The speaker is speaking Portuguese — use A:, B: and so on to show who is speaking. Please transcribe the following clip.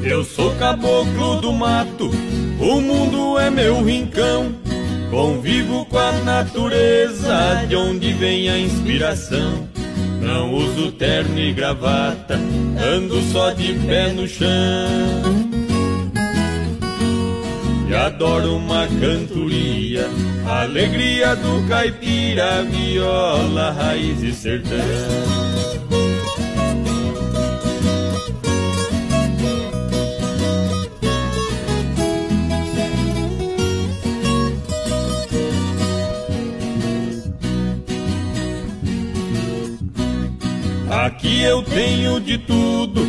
A: Eu sou caboclo do mato, o mundo é meu rincão. Convivo com a natureza, de onde vem a inspiração. Não uso terno e gravata, ando só de pé no chão. E adoro uma cantoria, a alegria do caipira, viola, raiz e sertão. Aqui eu tenho de tudo,